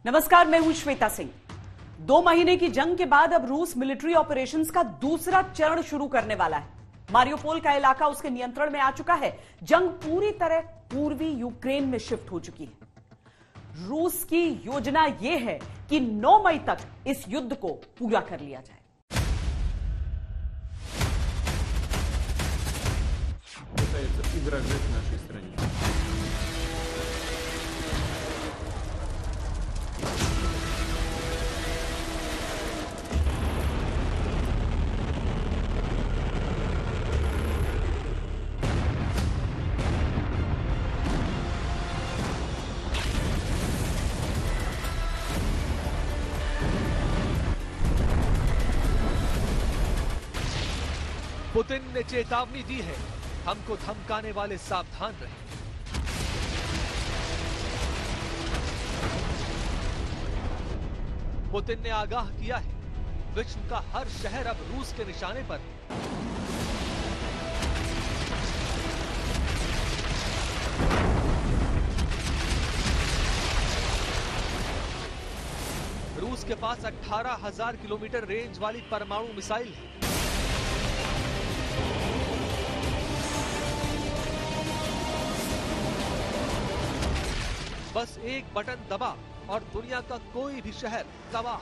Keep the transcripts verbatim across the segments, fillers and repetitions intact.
नमस्कार, मैं हूं श्वेता सिंह। दो महीने की जंग के बाद अब रूस मिलिट्री ऑपरेशंस का दूसरा चरण शुरू करने वाला है। मारियोपोल का इलाका उसके नियंत्रण में आ चुका है। जंग पूरी तरह पूर्वी यूक्रेन में शिफ्ट हो चुकी है। रूस की योजना यह है कि नौ मई तक इस युद्ध को पूरा कर लिया जाए। पुतिन ने चेतावनी दी है, हमको धमकाने वाले सावधान रहें। पुतिन ने आगाह किया है, विश्व का हर शहर अब रूस के निशाने पर है। रूस के पास अठारह हजार किलोमीटर रेंज वाली परमाणु मिसाइल है। बस एक बटन दबा और दुनिया का कोई भी शहर तबाह।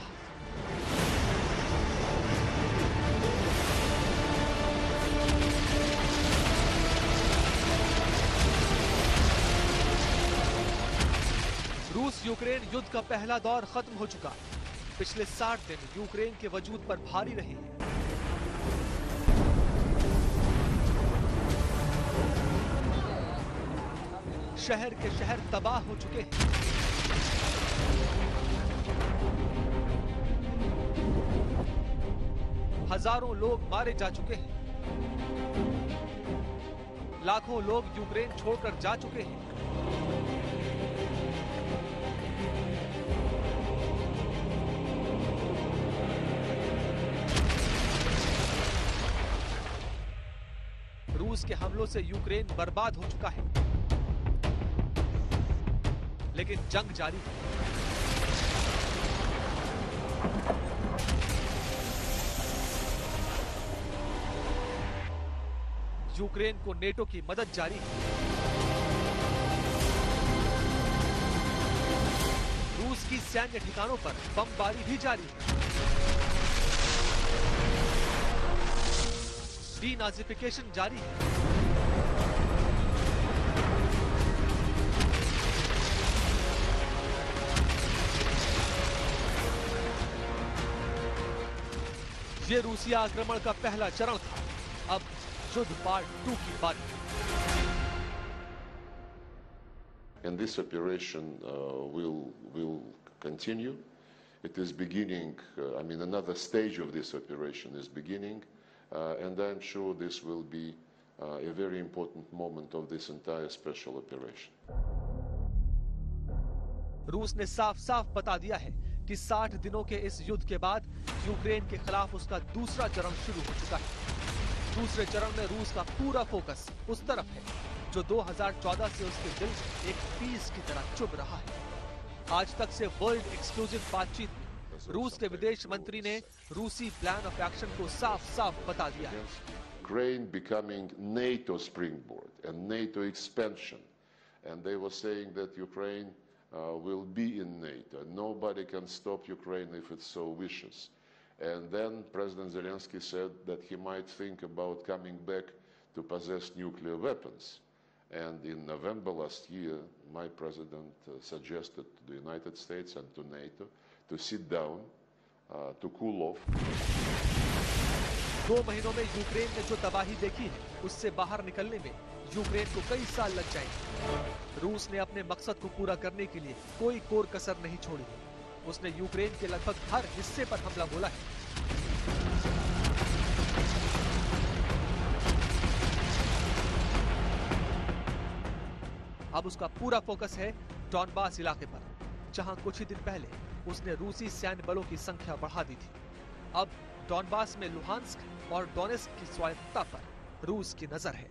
रूस यूक्रेन युद्ध का पहला दौर खत्म हो चुका। पिछले साठ दिन यूक्रेन के वजूद पर भारी रहे हैं। शहर के शहर तबाह हो चुके हैं। हजारों लोग मारे जा चुके हैं। लाखों लोग यूक्रेन छोड़कर जा चुके हैं। रूस के हमलों से यूक्रेन बर्बाद हो चुका है, लेकिन जंग जारी है। यूक्रेन को नेटो की मदद जारी है। रूस की सैन्य ठिकानों पर बमबारी भी जारी है। डीनाजिफिकेशन जारी है। ये रूसिया आक्रमण का पहला चरण था। अब युद्ध पार्ट टू की बारी। And this operation uh, will will continue. It is beginning. Uh, I mean, another stage of this operation is beginning, uh, and I'm sure this will be uh, a very important moment of this entire special operation. रूस ने साफ-साफ बता दिया है कि साठ दिनों के इस युद्ध के बाद यूक्रेन के खिलाफ उसका दूसरा चरण शुरू हो चुका है। दूसरे चरण में रूस का पूरा फोकस उस तरफ है जो दो हज़ार चौदह से उसके दिल में एक पीस की तरह चुभ रहा है। आज तक से वर्ल्ड एक्सक्लूसिव बातचीत में रूस के विदेश मंत्री ने रूसी प्लान ऑफ एक्शन को साफ-साफ बता दिया है। Ukraine becoming NATO springboard and NATO expansion, and they were saying that Ukraine Uh, will be in NATO. Nobody can stop Ukraine if it so wishes. And then President Zelensky said that he might think about coming back to possess nuclear weapons. And in November last year, my president uh, suggested to the United States and to NATO to sit down, uh, to cool off. दो महीनों में Ukraine ने जो तबाही देखी है, उससे बाहर निकलने में यूक्रेन को कई साल लग जाएंगे। रूस ने अपने मकसद को पूरा करने के लिए कोई कोर कसर नहीं छोड़ी। उसने यूक्रेन के लगभग हर हिस्से पर हमला बोला है। अब उसका पूरा फोकस है डॉनबास इलाके पर, जहां कुछ ही दिन पहले उसने रूसी सैन्य बलों की संख्या बढ़ा दी थी। अब डॉनबास में लुहांस्क और डोनेस्क की स्वायत्तता पर रूस की नजर है।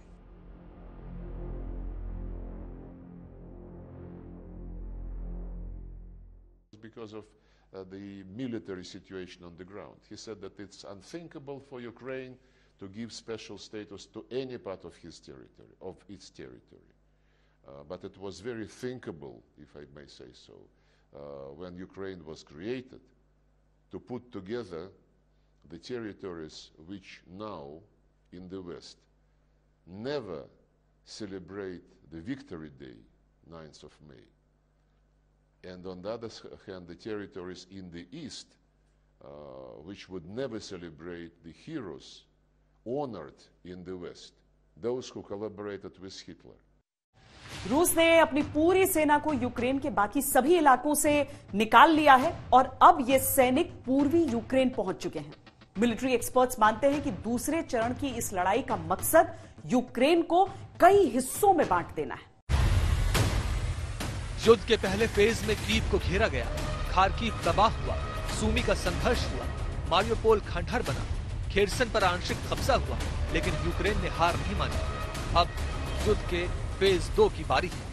because of uh, the military situation on the ground. He said that it's unthinkable for Ukraine to give special status to any part of his territory, of its territory. Uh, but it was very thinkable, if I may say so, uh, when Ukraine was created, to put together the territories which now in the West never celebrate the Victory Day, ninth of May. And on the other hand, the territories in the East, uh, which would never celebrate the heroes honored in the West, those who collaborated with Hitler. रूस ने अपनी पूरी सेना को Ukraine के बाकी सभी इलाकों से निकाल लिया है और अब ये सैनिक पूर्वी यूक्रेन पहुंच चुके हैं। मिलिट्री एक्सपर्ट्स मानते हैं कि दूसरे चरण की इस लड़ाई का मकसद यूक्रेन को कई हिस्सों में बांट देना है। युद्ध के पहले फेज में कीव को घेरा गया, खार्किव तबाह हुआ, सूमी का संघर्ष हुआ, मारियोपोल खंडहर बना, खेरसन पर आंशिक कब्जा हुआ, लेकिन यूक्रेन ने हार नहीं मानी। अब युद्ध के फेज दो की बारी है।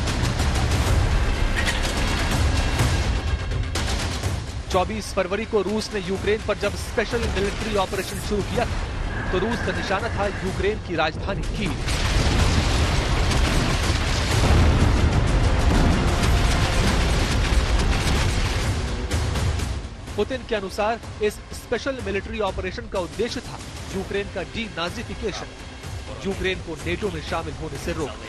चौबीस फरवरी को रूस ने यूक्रेन पर जब स्पेशल मिलिट्री ऑपरेशन शुरू किया था, तो रूस का निशाना था यूक्रेन की राजधानी कीव। पुतिन के अनुसार इस स्पेशल मिलिट्री ऑपरेशन का उद्देश्य था यूक्रेन का डी नाजिफिकेशन, यूक्रेन को नेटो में शामिल होने से रोकना।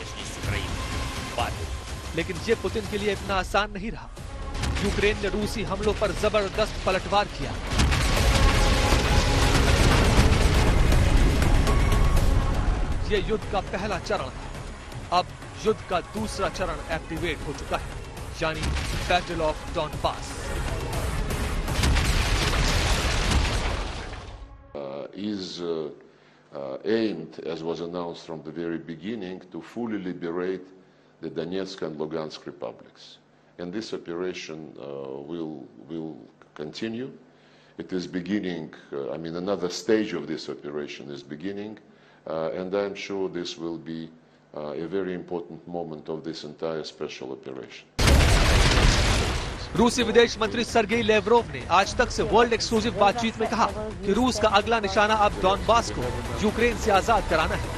लेकिन ये पुतिन के लिए इतना आसान नहीं रहा। यूक्रेन ने रूसी हमलों पर जबरदस्त पलटवार किया। ये युद्ध का पहला चरण था। अब युद्ध का दूसरा चरण एक्टिवेट हो चुका है, यानी battle of Donbas. is uh, uh, aimed, as was announced from the very beginning, to fully liberate the Donetsk and Lugansk republics. And this operation uh, will, will continue. It is beginning, uh, I mean, another stage of this operation is beginning, uh, and I'm sure this will be uh, a very important moment of this entire special operation. रूसी विदेश मंत्री Sergei Lavrov ने आज तक से world exclusive बातचीत में कहा कि रूस का अगला निशाना अब डॉनबास को यूक्रेन से आजाद कराना है।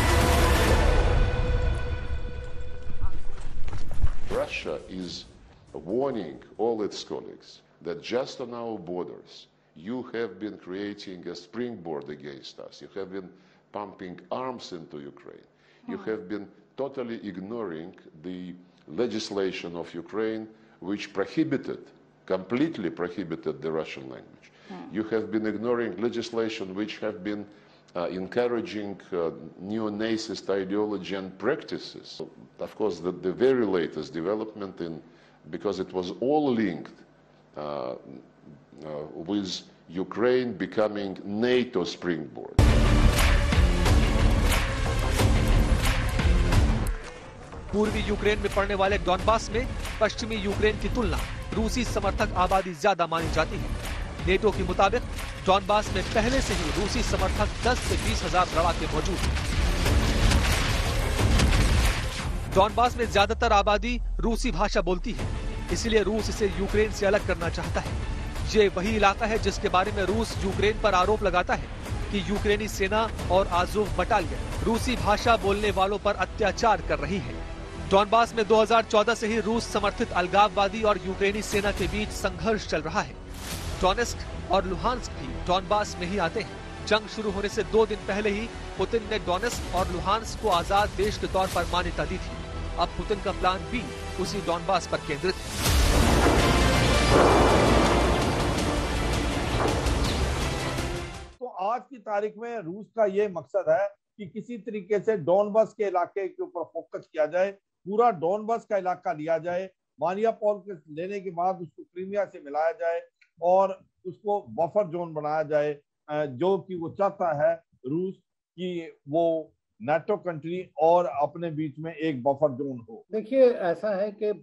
Russia is warning all its colleagues that just on our borders you have been creating a springboard against us. You have been pumping arms into Ukraine. You have been totally ignoring the legislation of Ukraine, which prohibited, completely prohibited the Russian language. Mm. You have been ignoring legislation which have been uh, encouraging uh, neo-Nazist ideology and practices. So, of course, the, the very latest development, in, because it was all linked uh, uh, with Ukraine becoming NATO springboard. पूर्वी Ukraine में पड़ने वाले Donbas में पश्चिमी Ukraine की तुलना रूसी समर्थक आबादी ज्यादा मानी जाती है। नेटो के मुताबिक डॉनबास में पहले से ही रूसी समर्थक दस से बीस हजार लड़ाके मौजूद हैं। डॉनबास में ज्यादातर आबादी रूसी भाषा बोलती है, इसलिए रूस इसे यूक्रेन से अलग करना चाहता है। ये वही इलाका है जिसके बारे में रूस यूक्रेन पर आरोप लगाता है कि यूक्रेनी सेना और आज़ोव बटालियन रूसी भाषा बोलने वालों पर अत्याचार कर रही है। डॉनबास में दो हज़ार चौदह से ही रूस समर्थित अलगाववादी और यूक्रेनी सेना के बीच संघर्ष चल रहा है। डोनेस्क और लुहांस्क भी डॉनबास में ही आते हैं। जंग शुरू होने से दो दिन पहले ही पुतिन ने डोनेस्क और लुहांस्क को आजाद देश के तौर पर मान्यता दी थी। अब पुतिन का प्लान बी उसी डॉनबास पर केंद्रित है। तो आज की तारीख में रूस का ये मकसद है कि किसी तरीके से डॉनबास के इलाके के ऊपर फोकस किया जाए, पूरा डॉनबास का इलाका लिया जाए, मारियापोल के लेने के बाद उसको क्रीमिया से मिलाया जाए और उसको बफर जोन बनाया जाए, जो कि वो चाहता है रूस कि वो नाटो कंट्री और अपने बीच में एक बफर जोन हो। देखिए, ऐसा है कि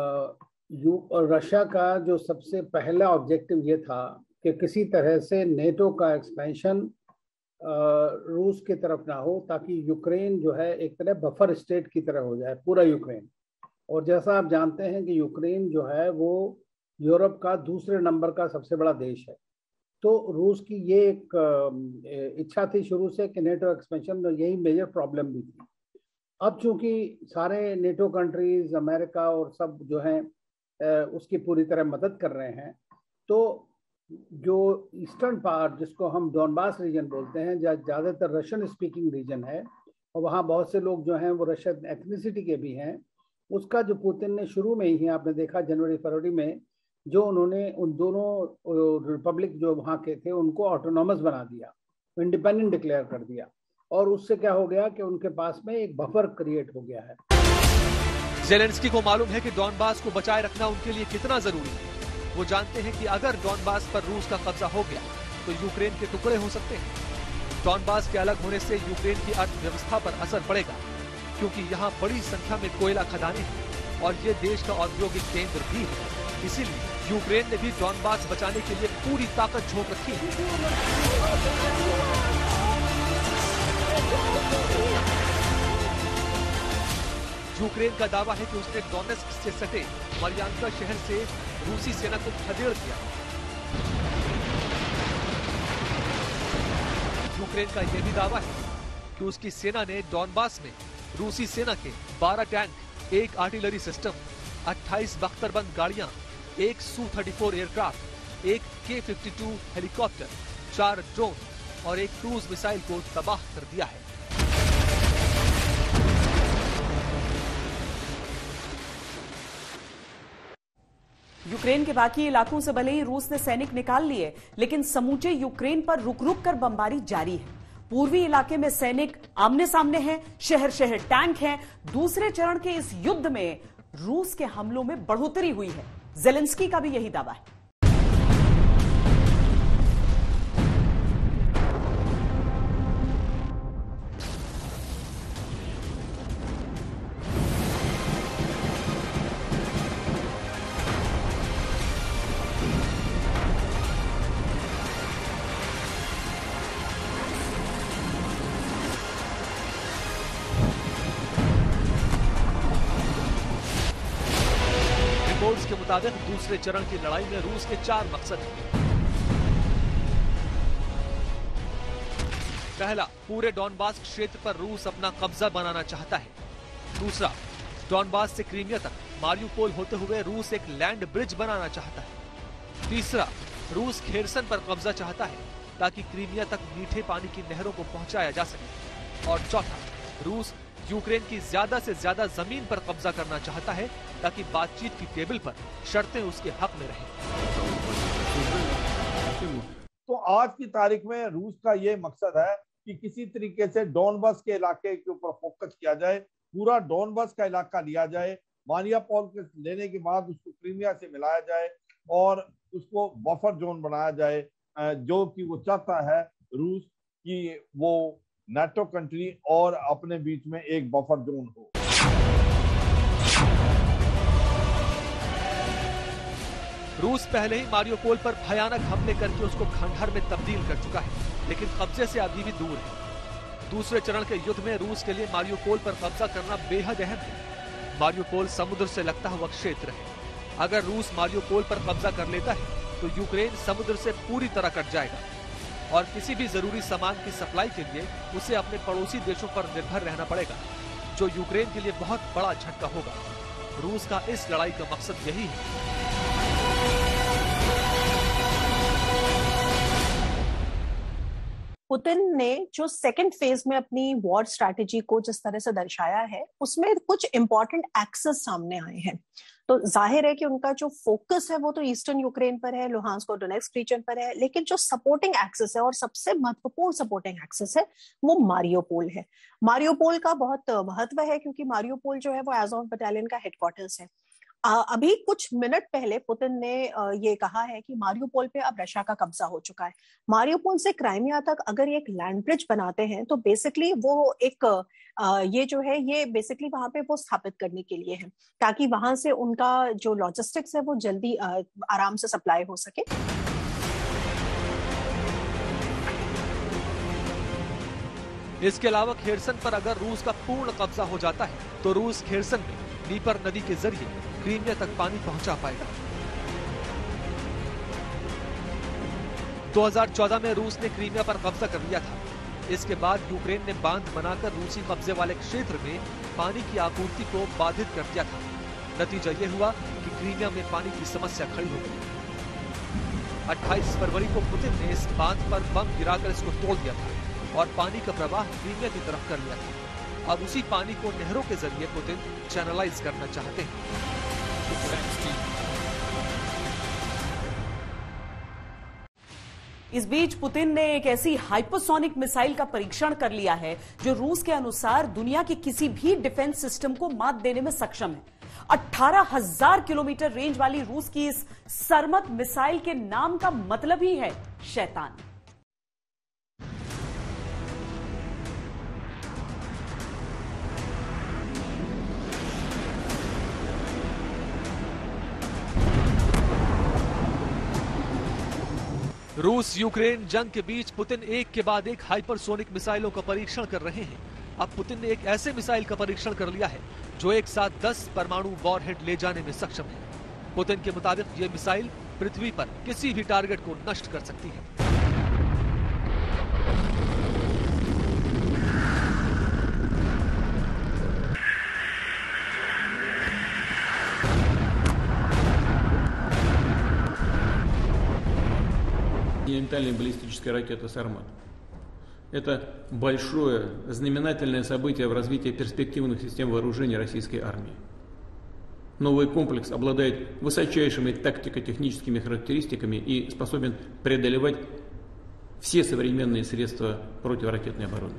रशिया का जो सबसे पहला ऑब्जेक्टिव ये था कि किसी तरह से नेटो का एक्सपेंशन रूस की तरफ ना हो, ताकि यूक्रेन जो है एक तरह बफर स्टेट की तरह हो जाए, पूरा यूक्रेन। और जैसा आप जानते हैं कि यूक्रेन जो है वो यूरोप का दूसरे नंबर का सबसे बड़ा देश है। तो रूस की ये एक इच्छा थी शुरू से कि नेटो एक्सपेंशन में यही मेजर प्रॉब्लम भी थी। अब चूंकि सारे नेटो कंट्रीज, अमेरिका और सब जो हैं उसकी पूरी तरह मदद कर रहे हैं, तो जो ईस्टर्न पार्ट जिसको हम डॉनबास रीजन बोलते हैं, जहाँ ज़्यादातर रशियन स्पीकिंग रीजन है और वहाँ बहुत से लोग जो हैं वो रशियन एथनिसिटी के भी हैं, उसका जो पुतिन ने शुरू में ही आपने देखा जनवरी फरवरी में जो उन्होंने उन दोनों रिपब्लिक जो वहाँ के थे उनको ऑटोनॉमस बना दिया, इंडिपेंडेंट डिक्लेयर कर दिया, और उससे क्या हो गया कि उनके पास में एक बफर क्रिएट हो गया है। ज़ेलेंस्की को मालूम है कि डॉनबास को बचाए रखना उनके लिए कितना जरूरी है। वो जानते हैं कि अगर डॉनबास पर रूस का कब्जा हो गया तो यूक्रेन के टुकड़े हो सकते हैं। डॉनबास के अलग होने से यूक्रेन की अर्थव्यवस्था पर असर पड़ेगा, क्योंकि यहाँ बड़ी संख्या में कोयला खदानें हैं और ये देश का औद्योगिक केंद्र भी है। इसीलिए यूक्रेन ने भी डॉनबास बचाने के लिए पूरी ताकत झोंक रखी है। यूक्रेन का दावा है कि उसने डोनेस्क से सटे मरियांका शहर से रूसी सेना को खदेड़ दिया। यूक्रेन का यह भी दावा है कि उसकी सेना ने डॉनबास में रूसी सेना के बारह टैंक, एक आर्टिलरी सिस्टम, अट्ठाईस बख्तरबंद गाड़ियां, एक सू थर्टी फोर एयरक्राफ्ट, एक के फिफ्टी टू हेलीकॉप्टर, चार ड्रोन और एक क्रूज मिसाइल को तबाह कर दिया है। यूक्रेन के बाकी इलाकों से भले ही रूस ने सैनिक निकाल लिए, लेकिन समूचे यूक्रेन पर रुक रुक कर बमबारी जारी है। पूर्वी इलाके में सैनिक आमने सामने हैं, शहर शहर टैंक हैं। दूसरे चरण के इस युद्ध में रूस के हमलों में बढ़ोतरी हुई है। ज़ेलेंस्की का भी यही दावा है। रिपोर्ट्स के मुताबिक दूसरे चरण की लड़ाई में रूस के चार मकसद हैं। पहला, पूरे डॉनबास क्षेत्र पर रूस अपना कब्जा बनाना चाहता है। दूसरा, डॉनबास से क्रीमिया तक मारियुपोल होते हुए रूस एक लैंड ब्रिज बनाना चाहता है। तीसरा, रूस खेरसन पर कब्जा चाहता है ताकि क्रीमिया तक मीठे पानी की नहरों को पहुंचाया जा सके। और चौथा, रूस यूक्रेन की ज्यादा से ज्यादा जमीन पर कब्जा करना चाहता है ताकि बातचीत की टेबल पर शर्तें उसके हक में रहें। तो आज की तारीख में रूस का ये मकसद है कि किसी तरीके से डॉनबास के इलाके के ऊपर फोकस किया जाए, पूरा डॉनबास का इलाका लिया जाए, मारियुपोल के लेने के बाद उसको क्रीमिया से मिलाया जाए और उसको बफर जोन बनाया जाए, जो कि वो चाहता है रूस कि वो नाटो कंट्री और अपने बीच में एक बफर जोन हो। रूस पहले ही मारियुपोल पर भयानक हमले करके उसको खंडहर में तब्दील कर चुका है, लेकिन कब्जे से अभी भी दूर है। दूसरे चरण के युद्ध में रूस के लिए मारियुपोल पर कब्जा करना बेहद अहम है। मारियुपोल समुद्र से लगता हुआ क्षेत्र है। अगर रूस मारियुपोल पर कब्जा कर लेता है तो यूक्रेन समुद्र से पूरी तरह कट जाएगा और किसी भी जरूरी सामान की सप्लाई के लिए उसे अपने पड़ोसी देशों पर निर्भर रहना पड़ेगा, जो यूक्रेन के लिए बहुत बड़ा झटका होगा। रूस का इस लड़ाई का मकसद यही है। पुतिन ने जो सेकंड फेज में अपनी वॉर स्ट्रैटेजी को जिस तरह से दर्शाया है, उसमें कुछ इंपॉर्टेंट एक्सेस सामने आए हैं। तो जाहिर है कि उनका जो फोकस है वो तो ईस्टर्न यूक्रेन पर है, लुहांस्क और डोनेट्स्क रीजन पर है, लेकिन जो सपोर्टिंग एक्सेस है और सबसे महत्वपूर्ण सपोर्टिंग एक्सेस है वो मारियुपोल है। मारियुपोल का बहुत महत्व है क्योंकि मारियुपोल जो है वो आज़ोव बटालियन का हेडक्वार्टर्स है। अभी कुछ मिनट पहले पुतिन ने ये कहा है कि मारियुपोल पे अब रशिया का कब्जा हो चुका है। मारियुपोल से क्राइमिया तक अगर एक लैंड ब्रिज बनाते हैं तो बेसिकली वो एक ये जो है ये बेसिकली वहां पे वो स्थापित करने के लिए है, ताकि वहां से उनका जो लॉजिस्टिक्स है वो जल्दी आराम से सप्लाई हो सके। इसके अलावा खेरसन पर अगर रूस का पूर्ण कब्जा हो जाता है तो रूस खेरसन में नीपर नदी के जरिए क्रीमिया तक पानी पहुंचा पाएगा। दो हज़ार चौदह में रूस ने क्रीमिया पर कब्जा कर लिया था। इसके बाद यूक्रेन ने बांध बनाकर रूसी कब्जे वाले क्षेत्र में पानी की आपूर्ति को बाधित कर दिया था। नतीजा ये हुआ कि क्रीमिया में पानी की समस्या खड़ी हो गई। अट्ठाईस फरवरी को पुतिन ने इस बांध पर बम गिराकर इसको तोड़ दिया था और पानी का प्रवाह क्रीमिया की तरफ कर लिया था। अब उसी पानी को नहरों के जरिए पुतिन चैनलाइज करना चाहते हैं। इस बीच पुतिन ने एक ऐसी हाइपरसोनिक मिसाइल का परीक्षण कर लिया है जो रूस के अनुसार दुनिया के किसी भी डिफेंस सिस्टम को मात देने में सक्षम है। अठारह हजार किलोमीटर रेंज वाली रूस की इस सरमत मिसाइल के नाम का मतलब ही है शैतान। रूस यूक्रेन जंग के बीच पुतिन एक के बाद एक हाइपरसोनिक मिसाइलों का परीक्षण कर रहे हैं। अब पुतिन ने एक ऐसे मिसाइल का परीक्षण कर लिया है जो एक साथ दस परमाणु वॉरहेड ले जाने में सक्षम है। पुतिन के मुताबिक ये मिसाइल पृथ्वी पर किसी भी टारगेट को नष्ट कर सकती है। Континентальная баллистическая ракета «Сармат». Это большое знаменательное событие в развитии перспективных систем вооружения российской армии. Новый комплекс обладает высочайшими тактико-техническими характеристиками и способен преодолевать все современные средства противоракетной обороны.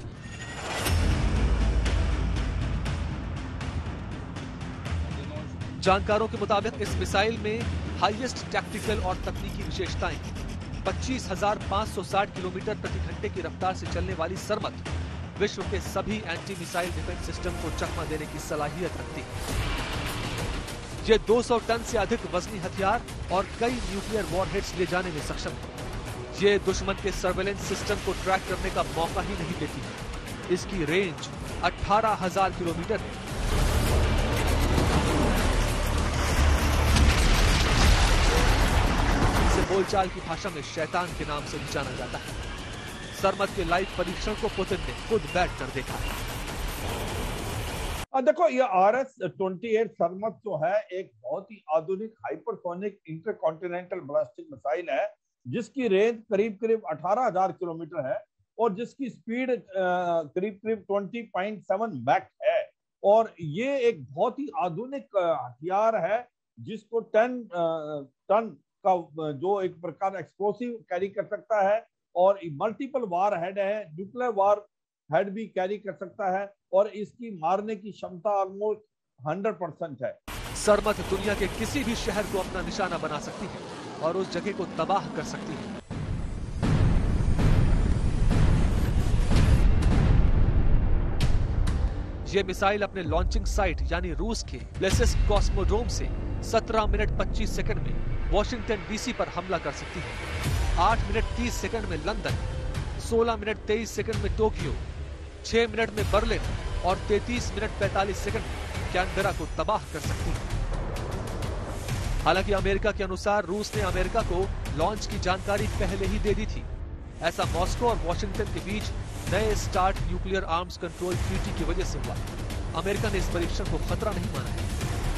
जानकारों के मुताबिक इस मिसाइल में हाईएस्ट टैक्टिकल और तकनीकी विशेषताएं हैं। पच्चीस हजार पाँच सौ साठ किलोमीटर प्रति घंटे की रफ्तार से चलने वाली सरमत विश्व के सभी एंटी मिसाइल डिफेंस सिस्टम को चकमा देने की सलाहियत रखती है। ये दो सौ टन से अधिक वजनी हथियार और कई न्यूक्लियर वॉरहेड्स ले जाने में सक्षम है। ये दुश्मन के सर्वेलेंस सिस्टम को ट्रैक करने का मौका ही नहीं देती है। इसकी रेंज अठारह हजार किलोमीटर है। बोलचाल की भाषा में शैतान के नाम से भी जाना जाता है। सरमत के लाइव परीक्षण को पुतिन ने खुद बैठ कर देखा है। देखो ये R S twenty eight Sarmat जो है एक बहुत ही आधुनिक हाइपरसोनिक इंटरकॉन्टिनेंटल बैलिस्टिक मिसाइल है जिसकी रेंज करीब करीब अठारह हजार किलोमीटर है और जिसकी स्पीड करीब करीब बीस पॉइंट सात मैक है। और ये एक बहुत ही आधुनिक हथियार है जिसको टेन टन का जो एक प्रकार एक्सप्लोसिव कैरी कर सकता है और मल्टीपल वार हेड है, न्यूक्लियर वार हेड भी कैरी कर सकता है और इसकी मारने की क्षमता ऑलमोस्ट हंड्रेड परसेंट है। सरमत दुनिया के किसी भी शहर को अपना निशाना बना सकती है और उस जगह को तबाह कर सकती है। ये मिसाइल अपने लॉन्चिंग साइट यानी रूस के ब्लेसेस्क कॉस्मोड्रोम से सत्रह मिनट पच्चीस सेकंड में वॉशिंगटन डीसी पर हमला कर सकती है। आठ मिनट तीस सेकंड में लंदन, सोलह मिनट तेईस सेकंड में टोक्यो, छह मिनट में बर्लिन और तैंतीस मिनट पैंतालीस सेकंड में कैनबेरा को तबाह कर सकती है। हालांकि अमेरिका के अनुसार रूस ने अमेरिका को लॉन्च की जानकारी पहले ही दे दी थी। ऐसा मॉस्को और वॉशिंगटन के बीच नए START nuclear arms control treaty की वजह से हुआ। अमेरिका ने इस परीक्षण को खतरा नहीं माना है।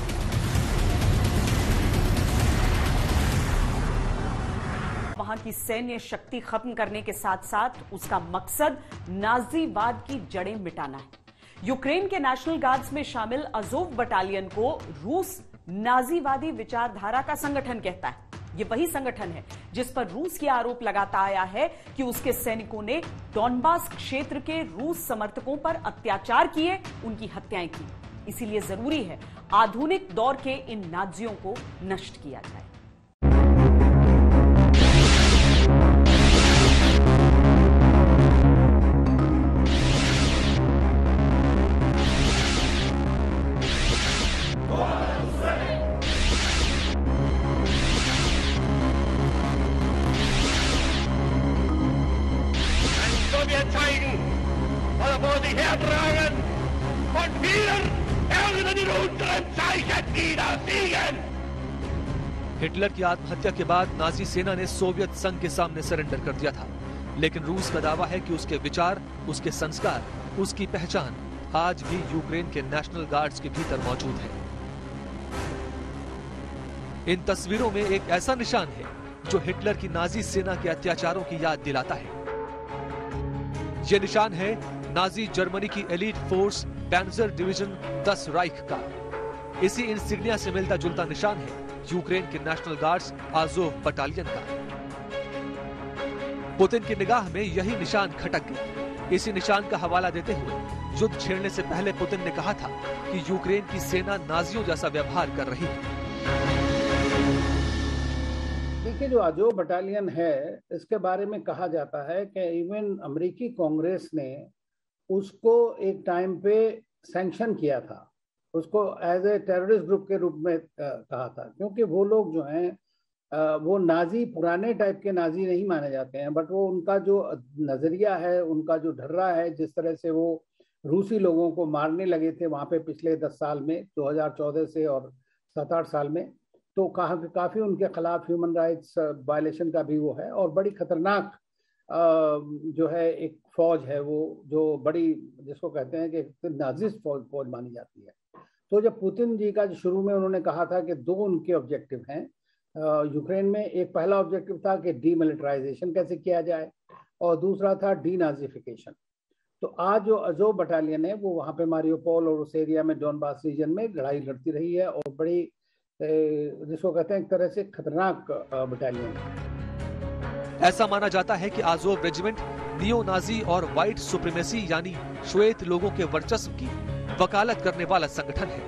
वहां की सैन्य शक्ति खत्म करने के साथ साथ उसका मकसद नाजीवाद की जड़ें मिटाना है। यूक्रेन के नेशनल गार्ड्स में शामिल अजोव बटालियन को रूस नाजीवादी विचारधारा का संगठन कहता है। यह वही संगठन है जिस पर रूस यह आरोप लगाता आया है कि उसके सैनिकों ने डॉनबास क्षेत्र के रूस समर्थकों पर अत्याचार किए, उनकी हत्याएं की। इसीलिए जरूरी है आधुनिक दौर के इन नाजियों को नष्ट किया जाए। हिटलर की आत्महत्या के बाद नाजी सेना ने सोवियत संघ के सामने सरेंडर कर दिया था, लेकिन रूस का दावा है कि उसके विचार, उसके संस्कार, उसकी पहचान आज भी यूक्रेन के नेशनल गार्ड्स के भीतर मौजूद है। इन तस्वीरों में एक ऐसा निशान है जो हिटलर की नाजी सेना के अत्याचारों की याद दिलाता है। यह निशान है नाजी जर्मनी की एलीट फोर्स पैंजर डिवीजन दस राइख का। इसी इंसिग्निया से मिलता जुलता निशान है यूक्रेन के नेशनल गार्ड्स आज़ोव बटालियन का। पुतिन की निगाह में यही निशान खटक गया। इसी निशान का हवाला देते हुए युद्ध छेड़ने से पहले पुतिन ने कहा था कि यूक्रेन की सेना नाजियों जैसा व्यवहार कर रही है। देखिए, जो आज़ोव बटालियन है, इसके बारे में कहा जाता है कि इवन अमेरिकी कांग्रेस ने उसको एक टाइम पे सैंक्शन किया था, उसको एज ए टेररिस्ट ग्रुप के रूप में कहा था, क्योंकि वो लोग जो हैं वो नाजी, पुराने टाइप के नाजी नहीं माने जाते हैं, बट वो उनका जो नज़रिया है, उनका जो ढर्रा है, जिस तरह से वो रूसी लोगों को मारने लगे थे वहाँ पे पिछले दस साल में, दो हज़ार चौदह से और सात आठ साल में, तो काफ़ी काफ़ी उनके खिलाफ ह्यूमन राइट्स वायलेशन का भी वो है। और बड़ी खतरनाक जो है एक फौज है वो, जो बड़ी, जिसको कहते हैं कि नाजिस्ट फौज फौज मानी जाती है। तो जब पुतिन जी का शुरू में उन्होंने कहा था कि दो उनके ऑब्जेक्टिव हैं यूक्रेन में, एक पहला ऑब्जेक्टिव था कि डीमिलिटराइजेशन कैसे किया जाए और दूसरा था डीनाजिफिकेशन। तो आज जो आज़ोव बटालियन है वो वहाँ पे मारियोपोल और उस एरिया में, डोनबास रीजन में लड़ाई लड़ती रही है और बड़ी, जिसको कहते हैं एक तरह से खतरनाक बटालियन है। ऐसा माना जाता है कि आज़ोव रेजिमेंट नियो नाजी और व्हाइट सुप्रीमेसी यानी श्वेत लोगों के वर्चस्व की वकालत करने वाला संगठन है।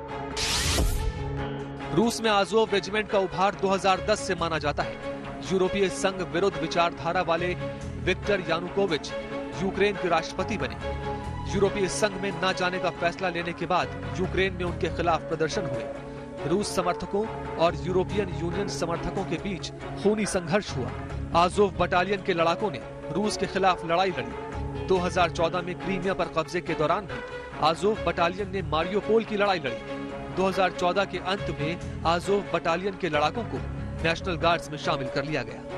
रूस में आज़ोव रेजिमेंट का उभार दो हज़ार दस से माना जाता है। यूरोपीय संघ विरुद्ध विचारधारा वाले विक्टर यानुकोविच यूक्रेन के राष्ट्रपति बने। यूरोपीय संघ में न जाने का फैसला लेने के बाद यूक्रेन में उनके खिलाफ प्रदर्शन हुए। रूस समर्थकों और यूरोपियन यूनियन समर्थकों के बीच खूनी संघर्ष हुआ। आज़ोव बटालियन के लड़ाकों ने रूस के खिलाफ लड़ाई लड़ी। दो हज़ार चौदह में क्रीमिया पर कब्जे के दौरान भी आज़ोव बटालियन ने मारियोपोल की लड़ाई लड़ी। दो हज़ार चौदह के अंत में आज़ोव बटालियन के लड़ाकों को नेशनल गार्ड्स में शामिल कर लिया गया।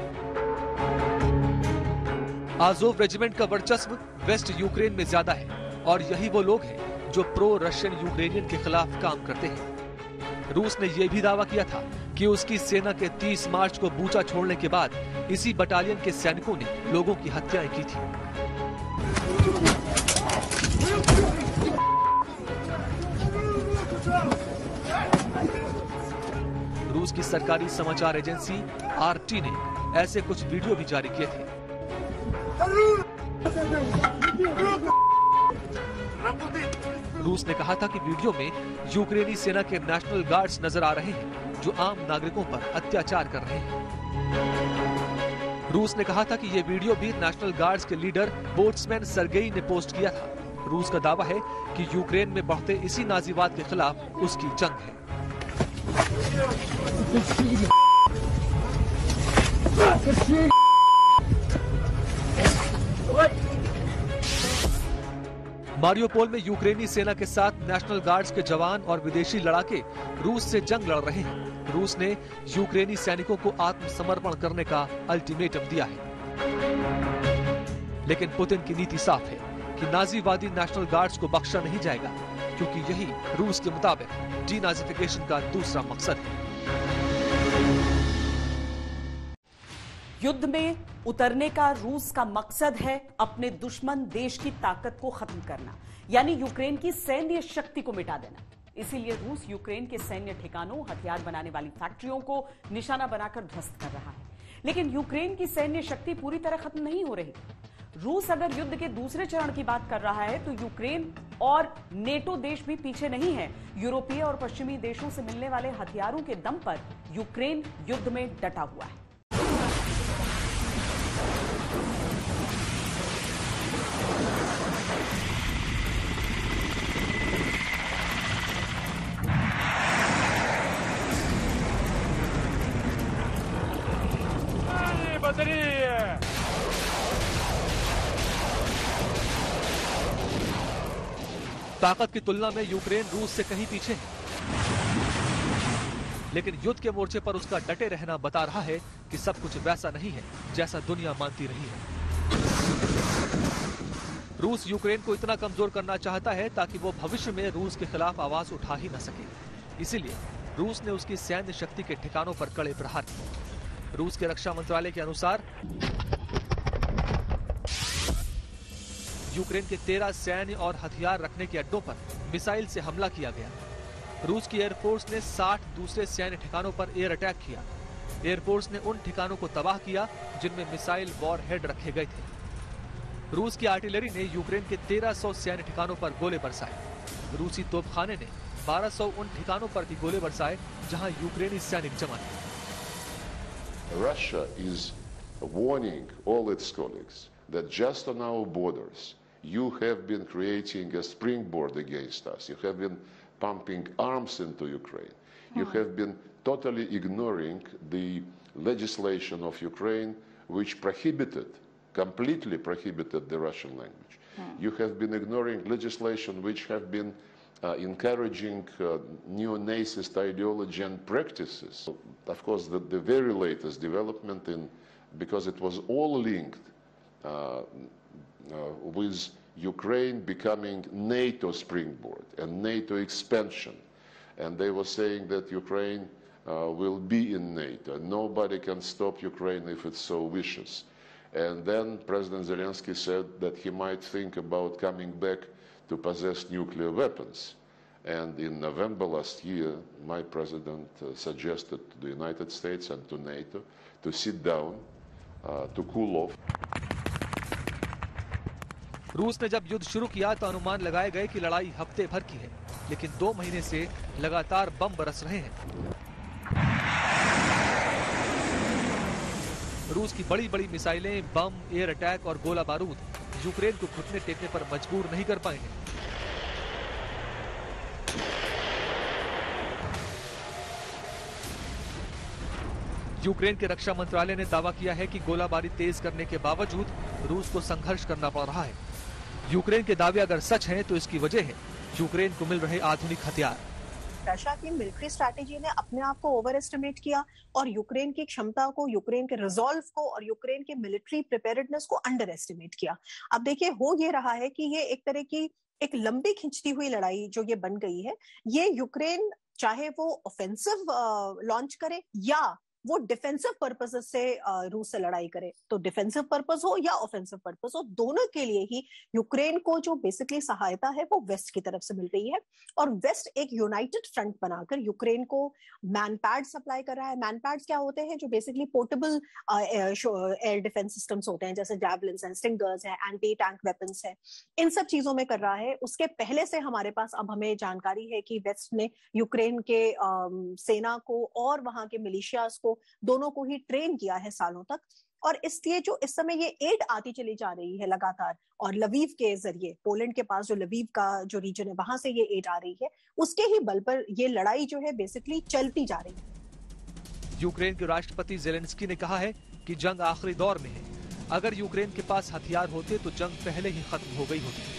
आज़ोव रेजिमेंट का वर्चस्व वेस्ट यूक्रेन में ज्यादा है और यही वो लोग हैं जो प्रो रशियन यूक्रेनियन के खिलाफ काम करते हैं। रूस ने यह भी दावा किया था कि उसकी सेना के तीस मार्च को बूचा छोड़ने के बाद इसी बटालियन के सैनिकों ने लोगों की हत्याएं की थी। रूस की सरकारी समाचार एजेंसी आरटी ने ऐसे कुछ वीडियो भी जारी किए थे। रूस ने कहा था कि वीडियो में यूक्रेनी सेना के नेशनल गार्ड्स नजर आ रहे हैं जो आम नागरिकों पर अत्याचार कर रहे हैं। रूस ने कहा था कि ये वीडियो भी नेशनल गार्ड्स के लीडर बोट्समैन सर्गेई ने पोस्ट किया था। रूस का दावा है कि यूक्रेन में बढ़ते इसी नाजीवाद के खिलाफ उसकी जंग है। मारियोपोल में यूक्रेनी सेना के साथ नेशनल गार्ड्स के जवान और विदेशी लड़ाके रूस से जंग लड़ रहे हैं। रूस ने यूक्रेनी सैनिकों को आत्मसमर्पण करने का अल्टीमेटम दिया है, लेकिन पुतिन की नीति साफ है कि नाजीवादी नेशनल गार्ड्स को बख्शा नहीं जाएगा, क्योंकि यही रूस के मुताबिक डीनाजिफिकेशन का दूसरा मकसद है। युद्ध में उतरने का रूस का मकसद है अपने दुश्मन देश की ताकत को खत्म करना, यानी यूक्रेन की सैन्य शक्ति को मिटा देना। इसीलिए रूस यूक्रेन के सैन्य ठिकानों, हथियार बनाने वाली फैक्ट्रियों को निशाना बनाकर ध्वस्त कर रहा है। लेकिन यूक्रेन की सैन्य शक्ति पूरी तरह खत्म नहीं हो रही। रूस अगर युद्ध के दूसरे चरण की बात कर रहा है तो यूक्रेन और नेटो देश भी पीछे नहीं है। यूरोपीय और पश्चिमी देशों से मिलने वाले हथियारों के दम पर यूक्रेन युद्ध में डटा हुआ है। ताकत की तुलना में यूक्रेन रूस से कहीं पीछे है। लेकिन युद्ध के मोर्चे पर उसका डटे रहना बता रहा है कि सब कुछ वैसा नहीं है जैसा दुनिया मानती रही है। रूस यूक्रेन को इतना कमजोर करना चाहता है ताकि वो भविष्य में रूस के खिलाफ आवाज उठा ही न सके। इसीलिए रूस ने उसकी सैन्य शक्ति के ठिकानों पर कड़े प्रहार किए। रूस के रक्षा मंत्रालय के अनुसार यूक्रेन के तेरह सैन्य और हथियार रखने के अड्डों पर मिसाइल से हमला किया गया। रूस की एयरफोर्स ने साठ दूसरे सैन्य ठिकानों पर एयर अटैक किया। एयरफोर्स ने उन ठिकानों को तबाह किया जिनमें मिसाइल वॉर हेड रखे गए थे। रूस की आर्टिलरी ने यूक्रेन के तेरह सौ सैन्य ठिकानों पर गोले बरसाए। रूसी तोपखाने ने बारह सौ उन ठिकानों पर भी गोले बरसाए जहां यूक्रेनी सैनिक जमा थे। Russia is warning all its colleagues that just on our borders you have been creating a springboard against us. You have been pumping arms into Ukraine. You have been totally ignoring the legislation of Ukraine which prohibited, completely prohibited the Russian language. You have been ignoring legislation which have been uh, encouraging uh, neo-Nazist ideology and practices. Of course, the, the very latest development, in because it was all linked uh, uh, with Ukraine becoming NATO springboard and NATO expansion. And they were saying that Ukraine uh, will be in NATO. Nobody can stop Ukraine if it so wishes. And then President Zelensky said that he might think about coming back to possess nuclear weapons. And in November last year, my president uh, suggested to the United States and to NATO to sit down, uh, to cool off. रूस ने जब युद्ध शुरू किया तो अनुमान लगाए गए कि लड़ाई हफ्ते भर की है, लेकिन दो महीने से लगातार बम बरस रहे हैं। रूस की बड़ी बड़ी मिसाइलें, बम, एयर अटैक और गोला बारूद यूक्रेन को घुटने टेकने पर मजबूर नहीं कर पाएंगे। यूक्रेन के रक्षा मंत्रालय ने दावा किया है कि गोलाबारी तेज करने के बावजूद रूस को संघर्ष करना पड़ रहा है। यूक्रेन के दावे अगर सच हैं तो इसकी वजह है यूक्रेन को मिल रहे आधुनिक हथियार। रशिया की मिलिट्री स्ट्रैटेजी ने अपने आप को ओवर एस्टिमेट किया और यूक्रेन की क्षमता को, यूक्रेन के रिजॉल्व को और यूक्रेन के मिलिट्री प्रिपेयर्डनेस को अंडर एस्टिमेट किया। अब देखिए, हो ये रहा है कि ये एक तरह की एक लंबी खिंचती हुई लड़ाई जो ये बन गई है, ये यूक्रेन चाहे वो ऑफेंसिव लॉन्च करे या वो डिफेंसिव पर्पसेस से रूस से लड़ाई करे, तो डिफेंसिव पर्पस हो या ऑफेंसिव पर्पस हो, दोनों के लिए ही यूक्रेन को जो बेसिकली सहायता है वो वेस्ट की तरफ से मिल रही है। और वेस्ट एक यूनाइटेड फ्रंट बनाकर यूक्रेन को मैनपैड सप्लाई कर रहा है। मैनपैड्स क्या होते हैं? जो basically portable air defence systems होते हैं, जैसे जैवलिन्स हैं, स्टिंगर्स हैं, एंटी टैंक वेपन्स हैं, इन सब चीजों में कर रहा है। उसके पहले से हमारे पास अब हमें जानकारी है कि वेस्ट ने यूक्रेन के सेना को और वहां के मिलिशियाज को, दोनों को ही ट्रेन किया है सालों तक। और इसलिए जो इस समय ये एड आती चली जा रही है लगातार, और लवीव के जरिए, पोलैंड के पास जो लवीव का जो रीजन है वहां से ये एड आ रही है, उसके ही बल पर ये लड़ाई जो है बेसिकली चलती जा रही है। यूक्रेन के राष्ट्रपति जेलेंस्की ने कहा है कि जंग आखिरी दौर में है। अगर यूक्रेन के पास हथियार होते तो जंग पहले ही खत्म हो गई होती।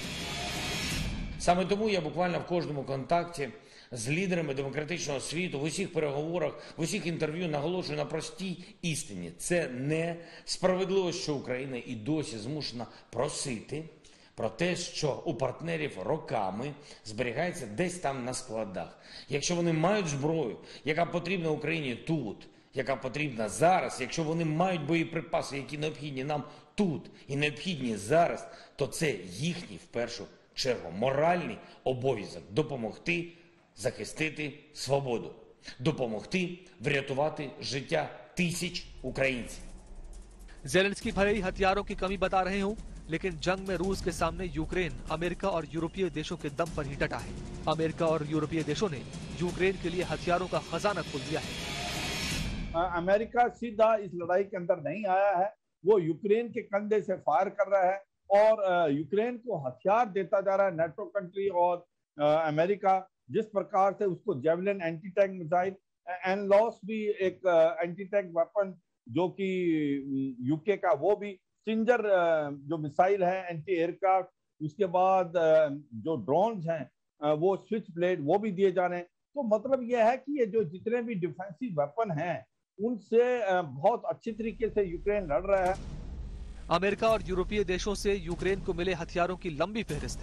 Саме тому я буквально в кожному контакті з лідерами демократичного світу, в усіх переговорах, в усіх інтерв'ю наголошую на простій істині. Це не справедливо, що Україна і досі змушена просити про те, що у партнерів роками зберігається десь там на складах. Якщо вони мають зброю, яка потрібна Україні тут, яка потрібна зараз, якщо вони мають боєприпаси, які необхідні нам тут і необхідні зараз, то це їхній в першу чергу моральний обов'язок допомогти захистити свободу, допомогти врятувати життя тисяч українців. जेलेंस्की भले ही हथियारों की कमी बता रहे हों, लेकिन जंग में रूस के सामने यूक्रेन अमेरिका और यूरोपीय देशों के दम पर ही डटा है। अमेरिका और यूरोपीय देशों ने यूक्रेन के लिए हथियारों का खजाना खोल दिया है। अमेरिका सीधा इस लड़ाई के अंदर नहीं आया है, वो यूक्रेन के कंधे से फायर कर रहा है और यूक्रेन को हथियार देता जा रहा है। नेटो कंट्री और अमेरिका जिस प्रकार से उसको जेवलिन एंटी टैंक मिसाइल, एनलॉस भी एक एंटी टैंक वेपन जो कि यूके का, वो भी स्टिंजर जो मिसाइल है एंटी एयरक्राफ्ट, उसके बाद जो ड्रोन्स हैं वो स्विच ब्लेड वो भी दिए जा रहे हैं। तो मतलब यह है कि ये जो जितने भी डिफेंसिव वेपन हैं उनसे बहुत अच्छी तरीके से यूक्रेन लड़ रहा है। अमेरिका और यूरोपीय देशों से यूक्रेन को मिले हथियारों की लंबी फहरिस्त है।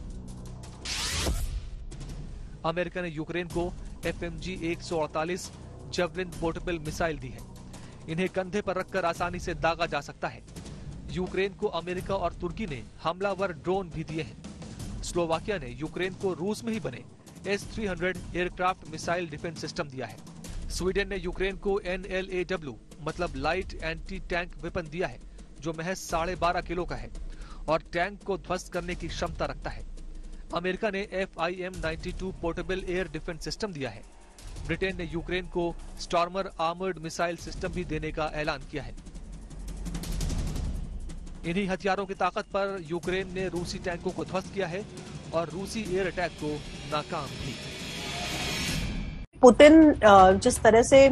अमेरिका ने यूक्रेन को एफ एम जी एक सौ अड़तालीस जेवलिन पोर्टेबल मिसाइल दी है। इन्हें कंधे पर रखकर आसानी से दागा जा सकता है। यूक्रेन को अमेरिका और तुर्की ने हमलावर ड्रोन भी दिए हैं। स्लोवाकिया ने यूक्रेन को रूस में ही बने S three hundred aircraft missile defence system दिया है। स्वीडन ने यूक्रेन को एन एल ए डब्ल्यू मतलब लाइट एंटी टैंक वेपन दिया है, जो महज साढ़े बारह किलो का है और टैंक को ध्वस्त करने की क्षमता रखता है। अमेरिका ने F I M ninety two portable air defence system दिया है। ब्रिटेन ने यूक्रेन को स्टॉर्मर आर्मर्ड मिसाइल सिस्टम भी देने का ऐलान किया है। इन्हीं हथियारों की ताकत पर यूक्रेन ने रूसी टैंकों को ध्वस्त किया है और रूसी एयर अटैक को नाकाम भी। पुतिन जिस तरह से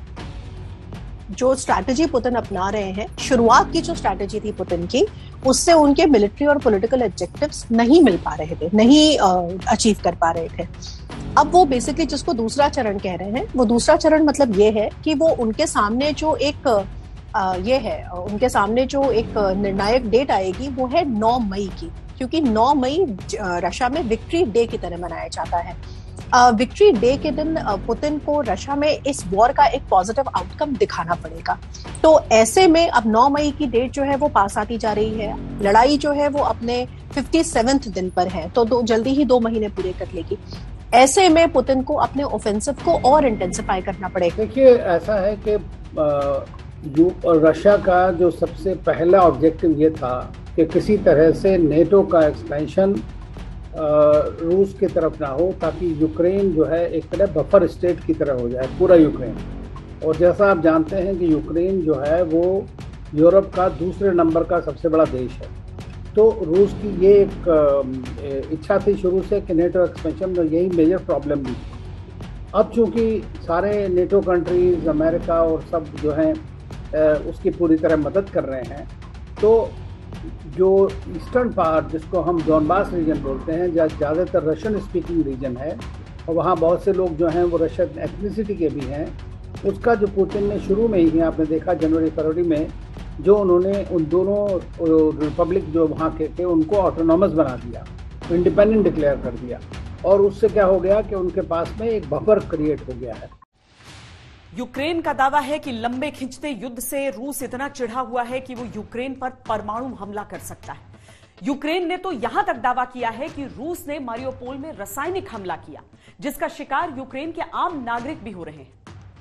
जो स्ट्रैटेजी पुतिन अपना रहे हैं, शुरुआत की जो स्ट्रैटेजी थी पुतिन की, उससे उनके मिलिट्री और पॉलिटिकल ऑब्जेक्टिव्स नहीं मिल पा रहे थे, नहीं अचीव कर पा रहे थे। अब वो बेसिकली जिसको दूसरा चरण कह रहे हैं, वो दूसरा चरण मतलब ये है कि वो उनके सामने जो एक आ, ये है उनके सामने जो एक निर्णायक डेट आएगी वो है नौ मई की, क्योंकि नौ मई रशिया में विक्ट्री डे की तरह मनाया जाता है। विक्ट्री डे के दिन पुतिन को रशिया में इस वॉर का एक पॉजिटिव आउटकम दिखाना पड़ेगा। तो ऐसे में अब नौ मई की डेट जो है वो पास आती जा रही है। लड़ाई जो है वो अपने सत्तावनवें दिन पर है, तो दो जल्दी ही दो महीने पूरे कर लेगी। ऐसे में पुतिन को अपने ऑफेंसिव को और इंटेंसिफाई करना पड़ेगा। देखिए, ऐसा है कि रशिया का जो सबसे पहला ऑब्जेक्टिव ये था कि किसी तरह से नेटो का एक्सपेंशन रूस की तरफ ना हो, ताकि यूक्रेन जो है एक तरह बफर स्टेट की तरह हो जाए, पूरा यूक्रेन। और जैसा आप जानते हैं कि यूक्रेन जो है वो यूरोप का दूसरे नंबर का सबसे बड़ा देश है। तो रूस की ये एक इच्छा थी शुरू से कि नेटो एक्सपेंशन में यही मेजर प्रॉब्लम भी थी। अब चूंकि सारे नेटो कंट्रीज, अमेरिका और सब जो हैं उसकी पूरी तरह मदद कर रहे हैं, तो जो ईस्टर्न पार्ट जिसको हम डॉनबास रीजन बोलते हैं, जहाँ ज़्यादातर रशियन स्पीकिंग रीजन है और वहाँ बहुत से लोग जो हैं वो रशियन एथनिसिटी के भी हैं, उसका जो पुतिन ने शुरू में ही आपने देखा जनवरी फरवरी में जो उन्होंने उन दोनों रिपब्लिक जो वहाँ के थे उनको ऑटोनॉमस बना दिया, इंडिपेंडेंट डिक्लेयर कर दिया। और उससे क्या हो गया कि उनके पास में एक बफर क्रिएट हो गया है। यूक्रेन का दावा है कि लंबे खिंचते युद्ध से रूस इतना चिढ़ा हुआ है कि वो यूक्रेन पर परमाणु हमला कर सकता है। यूक्रेन ने तो यहां तक दावा किया है कि रूस ने मारियोपोल में रासायनिक हमला किया, जिसका शिकार यूक्रेन के आम नागरिक भी हो रहे हैं।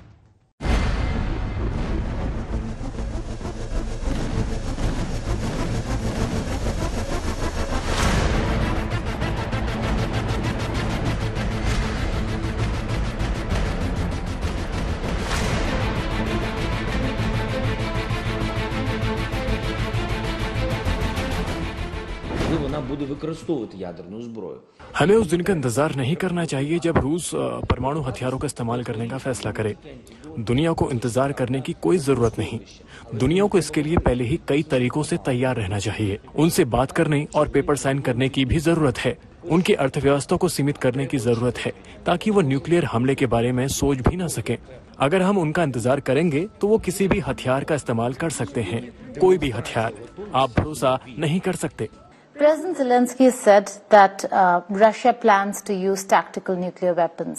हमें उस दिन का इंतजार नहीं करना चाहिए जब रूस परमाणु हथियारों का इस्तेमाल करने का फैसला करे। दुनिया को इंतजार करने की कोई जरूरत नहीं। दुनिया को इसके लिए पहले ही कई तरीकों से तैयार रहना चाहिए। उनसे बात करने और पेपर साइन करने की भी जरूरत है। उनकी अर्थव्यवस्था को सीमित करने की जरूरत है ताकि वो न्यूक्लियर हमले के बारे में सोच भी न सके। अगर हम उनका इंतजार करेंगे तो वो किसी भी हथियार का इस्तेमाल कर सकते हैं, कोई भी हथियार। आप भरोसा नहीं कर सकते। President Zelensky said that uh, Russia plans to use tactical nuclear weapons.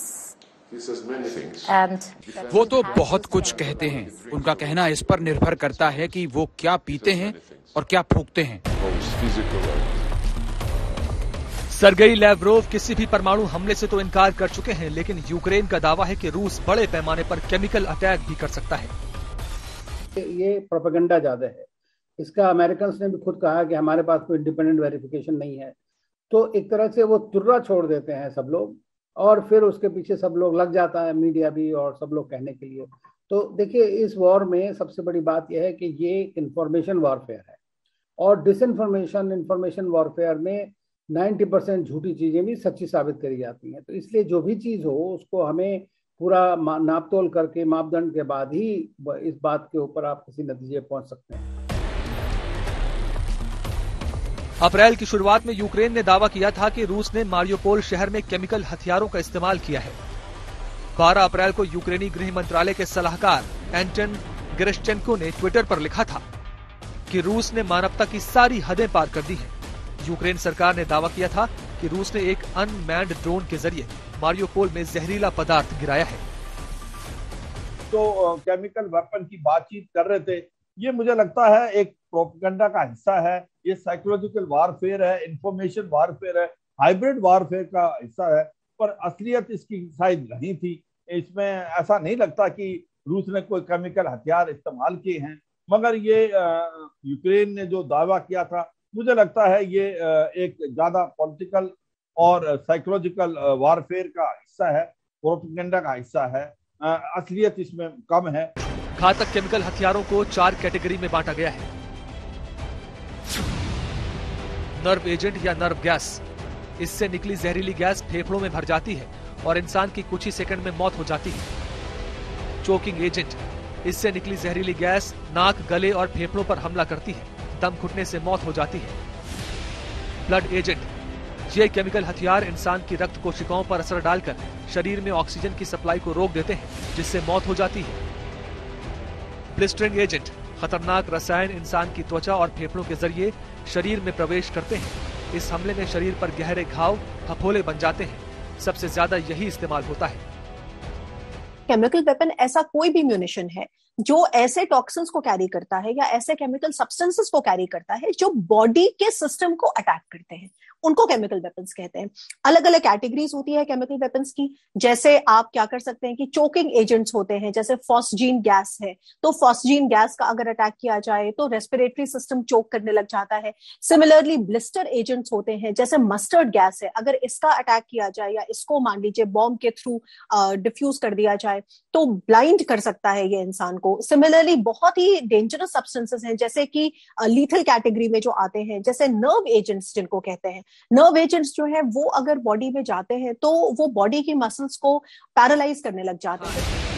And वो तो बहुत कुछ कहते हैं। उनका कहना इस पर निर्भर करता है कि वो क्या पीते हैं और क्या फूंकते हैं। सर्गेई लैवरोव किसी भी परमाणु हमले से तो इनकार कर चुके हैं, लेकिन यूक्रेन का दावा है कि रूस बड़े पैमाने पर केमिकल अटैक भी कर सकता है। ये प्रोपेगेंडा ज्यादा है। इसका अमेरिकन ने भी खुद कहा कि हमारे पास कोई इंडिपेंडेंट वेरिफिकेशन नहीं है। तो एक तरह से वो तुर्रा छोड़ देते हैं सब लोग, और फिर उसके पीछे सब लोग लग जाता है, मीडिया भी और सब लोग कहने के लिए। तो देखिए, इस वॉर में सबसे बड़ी बात यह है कि ये इंफॉर्मेशन वॉरफेयर है, और डिसइंफॉर्मेशन इंफॉर्मेशन वॉरफेयर में नब्बे परसेंट झूठी चीजें भी सच्ची साबित करी जाती हैं। तो इसलिए जो भी चीज हो उसको हमें पूरा नाप तोल करके मापदंड के बाद ही इस बात के ऊपर आप किसी नतीजे पहुंच सकते हैं। अप्रैल की शुरुआत में यूक्रेन ने दावा किया था कि रूस ने मारियोपोल शहर में केमिकल हथियारों का इस्तेमाल किया है। बारह अप्रैल को यूक्रेनी गृह मंत्रालय के सलाहकार एंटन गेरेश्चेंको ने ट्विटर पर लिखा था कि रूस ने मानवता की सारी हदें पार कर दी हैं। यूक्रेन सरकार ने दावा किया था कि रूस ने एक अनमैन्ड ड्रोन के जरिए मारियोपोल में जहरीला पदार्थ गिराया है। तो केमिकल वेपन की बातचीत कर रहे थे, ये मुझे लगता है एक प्रोपेगेंडा का हिस्सा है, ये साइकोलॉजिकल वारफेयर है, इंफॉर्मेशन वारफेयर है, हाइब्रिड वारफेयर का हिस्सा है, पर असलियत इसकी शायद नहीं थी। इसमें ऐसा नहीं लगता कि रूस ने कोई केमिकल हथियार इस्तेमाल किए हैं, मगर ये यूक्रेन ने जो दावा किया था, मुझे लगता है ये एक ज्यादा पॉलिटिकल और साइकोलॉजिकल वारफेयर का हिस्सा है, प्रोपेगेंडा का हिस्सा है, असलियत इसमें कम है। घातक केमिकल हथियारों को चार कैटेगरी में बांटा गया है। नर्व एजेंट या नर्व गैस, इससे निकली जहरीली गैस फेफड़ों में भर जाती है और इंसान की कुछ ही सेकंड में मौत हो जाती है। चोकिंग एजेंट, इससे निकली जहरीली गैस नाक, गले और फेफड़ों पर हमला करती है, दम घुटने से मौत हो जाती है। ब्लड एजेंट, ये केमिकल हथियार इंसान की रक्त कोशिकाओं पर असर डालकर शरीर में ऑक्सीजन की सप्लाई को रोक देते हैं, जिससे मौत हो जाती है। ब्लिस्टरिंग एजेंट, खतरनाक रसायन इंसान की त्वचा और फेफड़ों के जरिए शरीर में प्रवेश करते हैं। इस हमले में शरीर पर गहरे घाव, फफोले बन जाते हैं। सबसे ज्यादा यही इस्तेमाल होता है। केमिकल वेपन ऐसा कोई भी म्यूनिशन है जो ऐसे टॉक्सिन्स को कैरी करता है या ऐसे केमिकल सब्सटेंसेस को कैरी करता है जो बॉडी के सिस्टम को अटैक करते हैं, उनको केमिकल वेपन्स कहते हैं। अलग अलग कैटेगरीज होती है केमिकल वेपन्स की। जैसे आप क्या कर सकते हैं कि चोकिंग एजेंट्स होते हैं, जैसे फॉस्जीन गैस है, तो फॉस्जीन गैस का अगर अटैक किया जाए तो रेस्पिरेटरी सिस्टम चोक करने लग जाता है। सिमिलरली ब्लिस्टर एजेंट्स होते हैं, जैसे मस्टर्ड गैस है, अगर इसका अटैक किया जाए या इसको मान लीजिए बॉम्ब के थ्रू डिफ्यूज कर दिया जाए तो ब्लाइंड कर सकता है ये इंसान को। सिमिलरली बहुत ही डेंजरस सब्सटेंसेस हैं जैसे कि लीथल कैटेगरी में जो आते हैं, जैसे नर्व एजेंट्स जिनको कहते हैं। नर्व एजेंट्स जो है वो अगर बॉडी में जाते हैं तो वो बॉडी की मसल्स को पैरालाइज करने लग जाते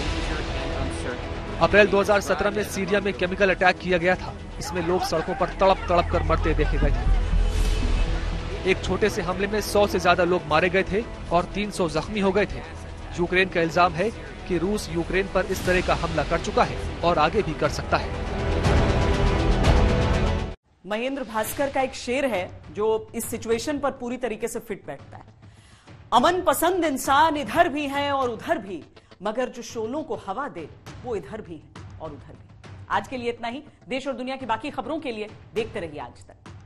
हैं। अप्रैल दो हज़ार सत्रह में सीरिया में केमिकल अटैक किया गया था। इसमें लोग सड़कों पर तड़प तड़प कर मरते देखे गए थे। एक छोटे से हमले में सौ से ज्यादा लोग मारे गए थे और तीन सौ जख्मी हो गए थे। यूक्रेन का इल्जाम है कि रूस यूक्रेन पर इस तरह का हमला कर चुका है और आगे भी कर सकता है। महेंद्र भास्कर का एक शेर है जो इस सिचुएशन पर पूरी तरीके से फिट बैठता है। अमन पसंद इंसान इधर भी हैं और उधर भी, मगर जो शोलों को हवा दे वो इधर भी है और उधर भी। आज के लिए इतना ही। देश और दुनिया की बाकी खबरों के लिए देखते रहिए आज तक।